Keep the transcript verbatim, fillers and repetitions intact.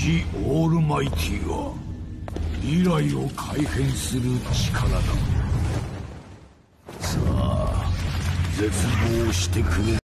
ジ・オールマイティは未来を改変する力だ。さあ絶望してくれ。